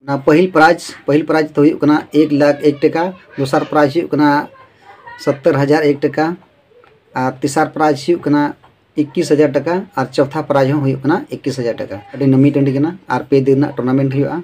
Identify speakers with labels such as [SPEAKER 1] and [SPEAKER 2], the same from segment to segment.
[SPEAKER 1] पहिल प्राइज तो हुई 1,01,000 टका, दूसर प्राइज हुई 70,000 1 टका और तीसर प्राइज हुई 21,000 टका और चौथा प्राइज हुई 21,000 टका। अभी नमी टंडी और 2 दिन टूर्नामेंट हुआ।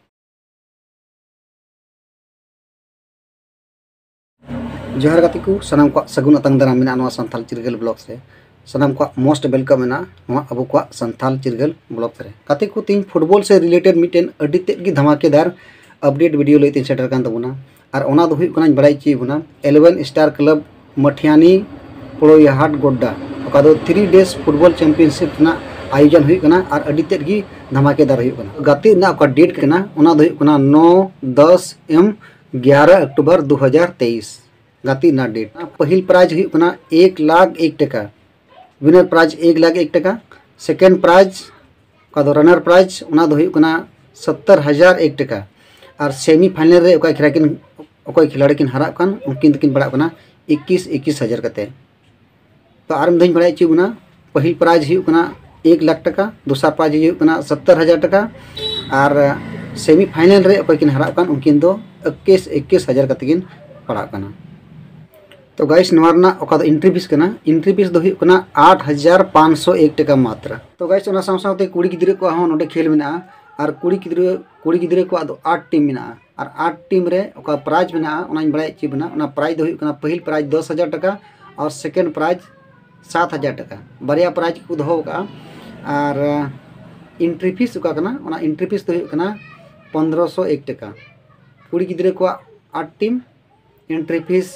[SPEAKER 1] जोहार गाती को सानाम को सगुन अतंग दाराम मेना सानथाल चिरगल ब्लॉग से सानाम को मोस्ट वेलकम मेना अब को सानथाल चिरगल ब्लॉग से गाती को तीन फुटबॉल से रिलेटेड मिटेन अड्डी तेद की धमाकेदार अपडेट वीडियो लेते सेटर कान तबुना और ओना दो हुई कनाñ बड़ाई ची बुना 11 स्टार क्लब मठियानी पोड़ोयाहाट गोड्डा ओका दो 3 डेज फुटबॉल चैंपियनशिप ना आयोजन हुई कना और अड्डी तेद की धमाकेदार हुई कना। गाती ना ओका डेट कना ओना दो हुई कना 9, 10 एवं 11 अक्टूबर 2023 गाती ना डेट। पहिल प्राइज हुई 1,01,000 टका, विनर प्राइज 1,01,000 टका, सेकेंड प्राइज का दो रनर प्राइज उना दो हुई 70,000 1 टका और सेमीफाइनल रे ओका खिलाड़ी किन हरा कान उनकिन तकिन बड़ा 21,000 कते। तो आर धन बड़ा ची बुना पहिल प्राइज हुई 1,00,000 टका, दूसरा प्राइज हुई 70,000 टका और सेमीफाइनल रे ओका किन हरा कान उनकिन दो 21,000 कते किन पड़ा काना। तो गाइस नवारना ओका दो एंट्री फीस कना, एंट्री फीस दो हुई 8,501 टका मात्र। तो गाइस ओना साथ कुड़ी गिद्रे को हों नोडे खेल मेना और कुड़ी गिद्रे को दो 8 टीम मेना और 8 टीम रे ओका प्राइज मेना ओनाñ बड़ाई ची बना। ओना प्राइज दो हुई पहिल प्राइज 10,000 टका और सेकेंड प्राइज 7,000 टका बारिया प्राइज को दो का और एंट्री फीस ओका कना ओना एंट्री फीस दो हुई 1,501 टका। कुड़ी गिद्रे को 8 टीम एंट्री फीस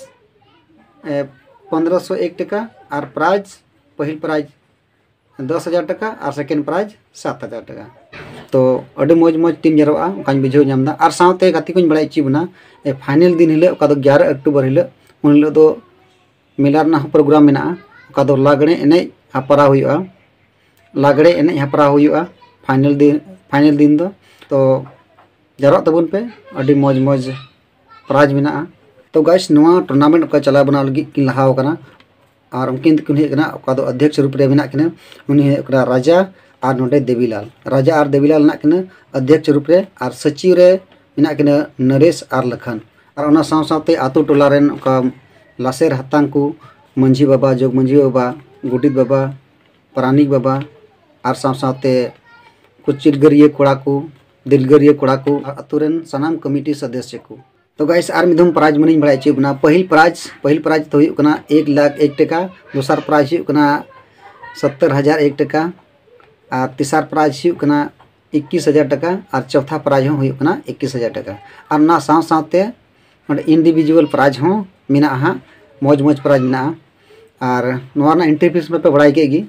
[SPEAKER 1] 1,501 टका और प्राइज पहिल प्राइज 10,000 टका और सेकेंड प्राइज 7,000 टका। तो अभी मौज टीम जरवा बुझे नाम और साथ गाती को बड़ा ची बना फाइनल दिन हिल 11 अक्टूबर हिल उन हिल दो मेला प्रोग्राम मेना लागड़े एने हपरा हुआ, लागड़े एने हपरा हुआ फाइनल दिन दो। तो जरवा तबन पे अभी मौज प्राइज मेना। तो गाइस नवा टूर्नामेंट का चला बना लगी कि लहाव कना और उनकिन तकिन हेकना ओका दो अध्यक्ष रूप रे मेना किना उनी हेकना राजा और नोडे देवीलाल, राजा और देवीलाल ना किना अध्यक्ष रूप रे और सचिव रे मेना किना नरेश और लखन और ओना साथे आतु टोला रेन ओका लासेर हतांग को मंझी बाबा, जोग मंझी बाबा, गुडित बाबा, प्राणिक बाबा और साथे कुछ चिरगरिया कोड़ा को, दिलगरिया कोड़ा को आतु रेन सनाम कमिटी सदस्य को। तो गाइस आर मिधम प्राइज मनी बड़ा ची बना पहिल प्राइज तो हुई 1,01,000 टका, दूसर प्राइज हुई 70,000 1 टका और तीसर प्राइज हुई 21,000 टका और चौथा प्राइज हुई 21,000 टका और ना साथे इंडिविजुअल प्राइज हों मेना मौज प्राइज मेना और नवा एंट्री फीस पे बड़ा के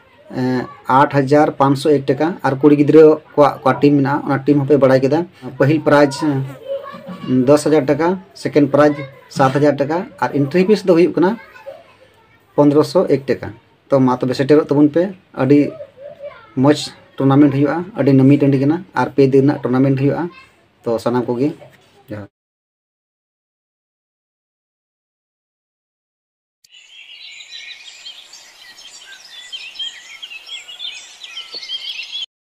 [SPEAKER 1] 8,501 टका और कुड़ी गिद्रे को टीम मेना टीम पे बड़ा के पहिल प्राइज 10,000 टका, सेकेंड प्राइज 7,000 टका और एंट्री फीस दो हुई 1,501 टका। तो मा तबे सेटेरो तबन पे अभी मौज टूर्नामेंट हुआ, अभी नमी टंडी और 2 दिन टूर्नामेंट हुआ। तो सानाम को गे।